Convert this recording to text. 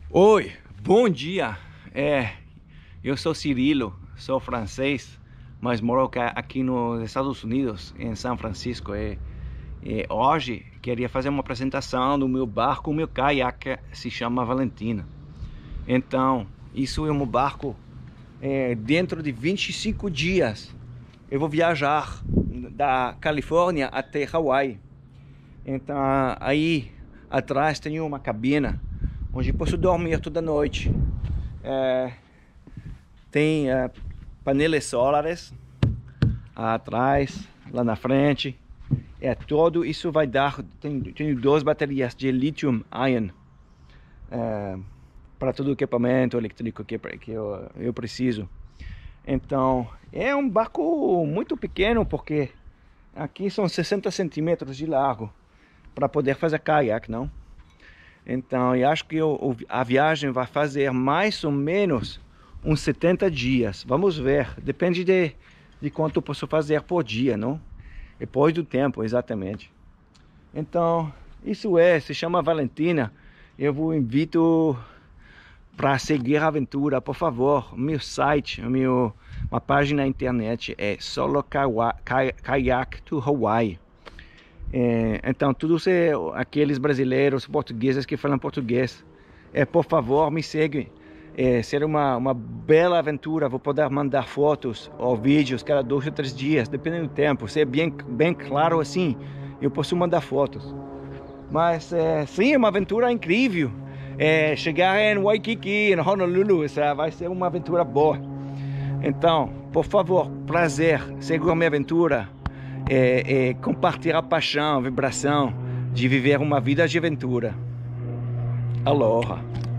Oi, bom dia. Eu sou Cirilo, sou francês, mas moro aqui nos Estados Unidos, em São Francisco. Hoje queria fazer uma apresentação do meu barco, o meu caiaque se chama Valentina. Então, isso é um barco. Dentro de 25 dias eu vou viajar da Califórnia até Hawaii. Então, aí atrás tem uma cabina onde posso dormir toda noite. Tem painéis solares atrás, lá na frente. Todo isso vai dar. Tenho duas baterias de lithium-ion para todo o equipamento elétrico que eu preciso. Então, é um barco muito pequeno, porque aqui são 60 centímetros de largo para poder fazer caiaque, não? Então, eu acho que a viagem vai fazer mais ou menos uns 70 dias. Vamos ver, depende de quanto eu posso fazer por dia, não? Depois do tempo, exatamente. Então, isso se chama Valentina. Eu vos invito para seguir a aventura, por favor. Meu site, uma página na internet é Solo Kayak to Hawaii. Então, todos aqueles brasileiros, portugueses que falam português, por favor, me seguem. Será uma bela aventura. Vou poder mandar fotos ou vídeos cada 2 ou 3 dias, dependendo do tempo. Se é bem claro assim, eu posso mandar fotos. Mas sim, é uma aventura incrível. Chegar em Waikiki, em Honolulu, vai ser uma aventura boa. Então, por favor, prazer, seguir minha aventura. Compartilhar a paixão, a vibração de viver uma vida de aventura. Aloha!